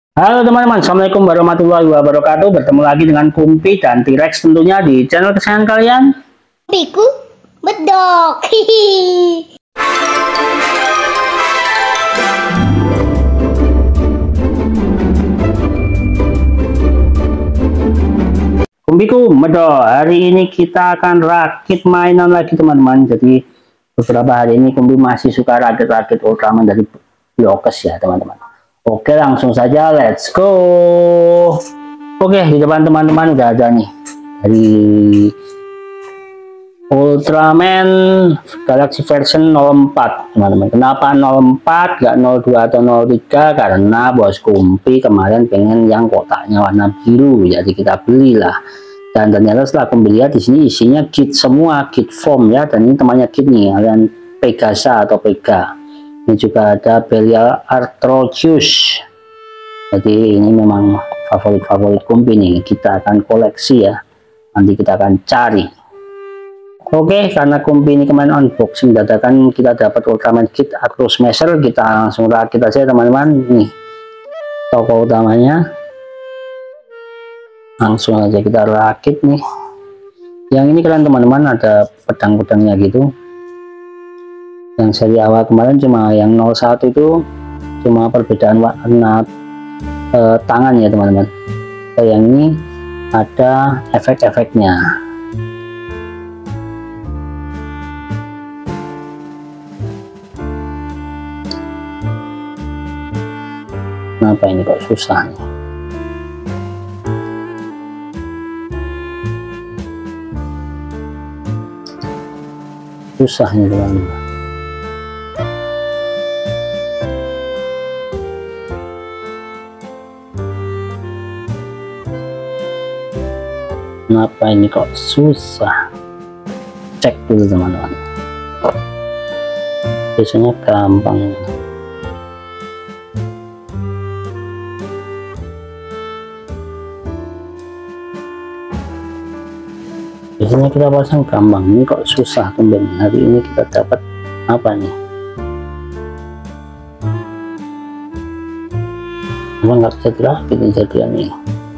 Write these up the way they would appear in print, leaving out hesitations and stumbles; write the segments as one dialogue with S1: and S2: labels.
S1: Halo teman-teman, Assalamualaikum warahmatullahi wabarakatuh. Bertemu lagi dengan Kumpi dan T-Rex tentunya di channel kesayangan kalian.
S2: Kumpiku bedok.
S1: Kumpiku medok. Hari ini kita akan rakit mainan lagi teman-teman. Jadi beberapa hari ini Kumpi masih suka rakit-rakit Ultraman dari Blockers ya teman-teman. Oke, langsung saja, let's go. Oke, di depan teman-teman udah ada nih dari Ultraman Galaxy version 04 teman-teman. Kenapa 04 gak 02 atau 03? Karena bos Kumpi kemarin pengen yang kotaknya warna biru, jadi kita belilah. Dan ternyata setelah pembelian di sini isinya kit semua, kit foam ya. Dan ini temannya kit nih, kalian Pegasa atau Pega. Ini juga ada Belial Arthrochus. Jadi ini memang favorit Kumpi nih, kita akan koleksi ya, nanti kita akan cari. Oke, karena Kumpi ini kemarin unboxing dadakan, kita dapat Ultraman kit Acro Smasher, kita langsung rakit aja teman-teman. Nih toko utamanya, langsung aja kita rakit nih. Yang ini kalian teman-teman ada pedang-pedangnya gitu. Yang seri awal kemarin cuma yang 01 itu cuma perbedaan warna tangan ya teman-teman. Yang ini ada efek-efeknya. Kenapa ini kok susah nih? Susah nih teman-teman. Kenapa ini kok susah? Cek dulu teman-teman. Biasanya gampang. Biasanya kita pasang gampang, ini kok susah tumben. Hari ini kita dapat apa nih? Emang nggak bisa dirakit ini jadian nih.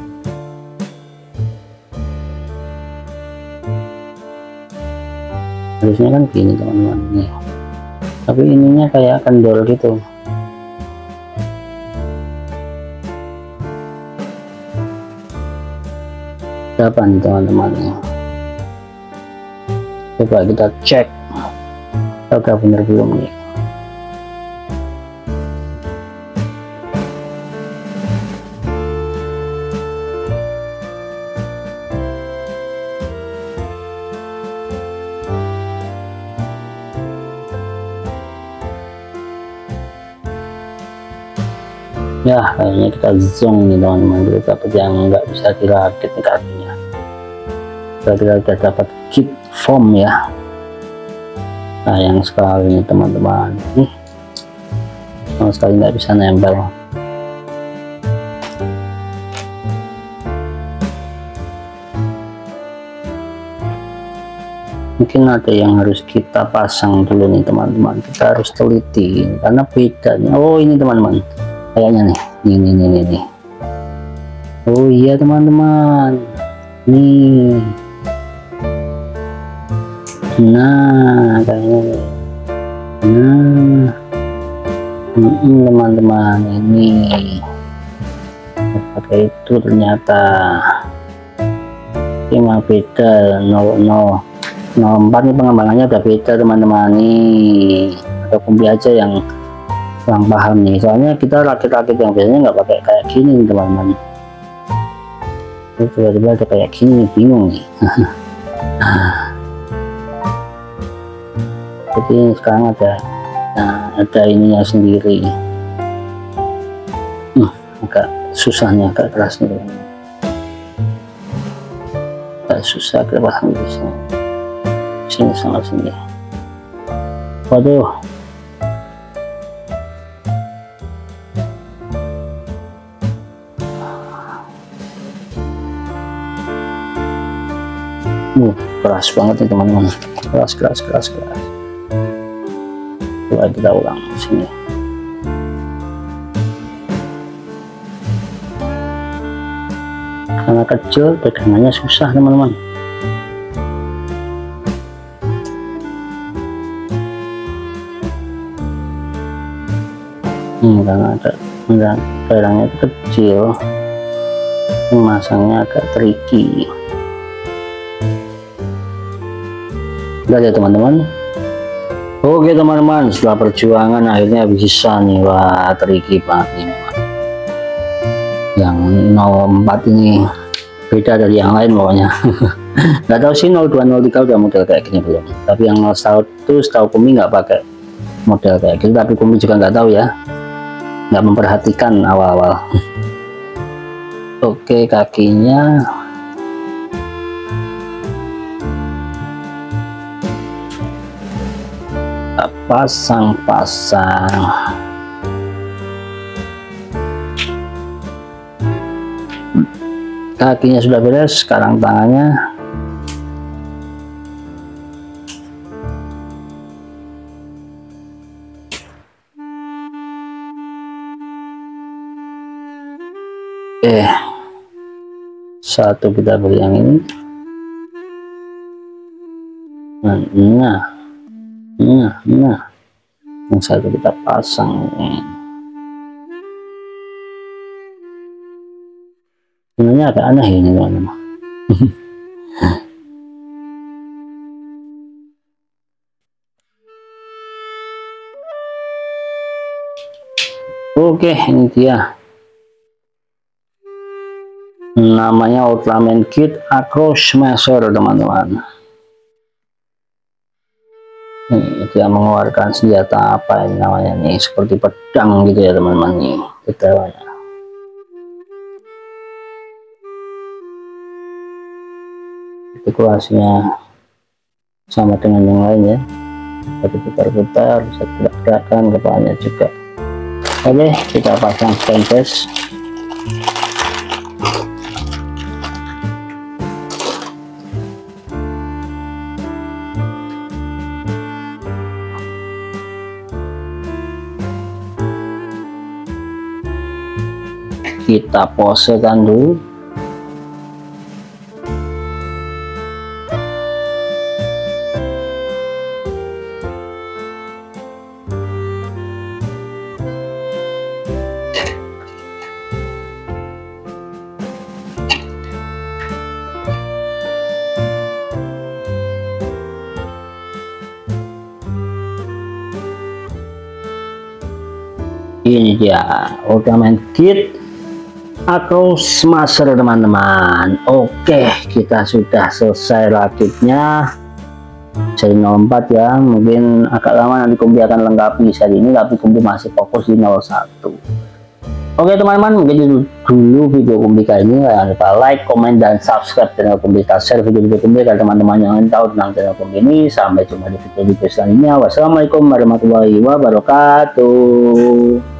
S1: Harusnya kan gini teman-teman nih, tapi ininya kayak kendor gitu. Apa nih teman-teman? Coba kita cek apakah benar belum nih. Ya kayaknya kita zong nih teman-teman, kita dapat yang nggak bisa dirakit nih kakinya. Kita dapat kit foam ya, sayang sekali nih teman-teman, nih sama sekali nggak bisa nempel. Mungkin ada yang harus kita pasang dulu nih teman-teman, kita harus teliti karena bedanya. Oh ini teman-teman, kayaknya nih, nih. Oh iya teman-teman, nih. Nah kayaknya nih. Nah teman-teman, ini pakai itu ternyata memang beda. 04 nih pengembangannya udah beda teman-teman nih. Atau Kumpi aja yang kurang paham nih, soalnya kita rakit-rakit yang biasanya nggak pakai kayak gini nih teman-teman. Tiba-tiba ada kayak gini, bingung nih. Jadi sekarang ada ininya sendiri. Agak susah nih, agak keras nih. Agak susah kita pasang di sini sama sini. Waduh. Keras banget nih teman-teman, keras. Coba kita ulang sini. karena kecil pegangannya susah teman-teman. Karena barangnya itu kecil, memasangnya agak tricky. Udah ya teman-teman. Oke teman-teman, setelah perjuangan akhirnya bisa nih. Wah, tricky banget nih. Yang 04 ini beda dari yang lain pokoknya. Nggak tahu sih 02 03 udah model kayak gini belum, tapi yang 01 setahu Kumi nggak pakai model kayak gitu, tapi Kumi juga nggak tahu ya, nggak memperhatikan awal-awal. Oke, kakinya pasang-pasang. Kakinya sudah beres, sekarang tangannya. Satu kita beri yang ini. Nah, yang satu kita pasang ini. Sebenarnya agak aneh ini teman-teman. Oke, ini dia. Namanya Ultraman Kit Across Smasher teman-teman. Dia mengeluarkan senjata apa ini namanya nih, seperti pedang gitu ya teman-teman nih detailnya. Artikulasinya sama dengan yang lain ya, tapi putar-putar, bisa gerak-gerakan kepalanya juga. Oke, kita pasang stainless. Kita posekan dulu. Ini dia Ultraman Kit Across Smasher teman-teman. Oke, kita sudah selesai rakitnya seri 04 ya. Mungkin agak lama nanti Kumbi akan lengkapi seri ini, tapi Kumbi masih fokus di 01. Oke teman-teman, mungkin itu dulu video Kumbi kali ini. Jangan lupa like, komen, dan subscribe channel Kumbi. Kita share video-video Kumbi agar teman-teman yang ingin tahu tentang channel Kumbi ini. Sampai jumpa di video-video selanjutnya. Wassalamualaikum warahmatullahi wabarakatuh.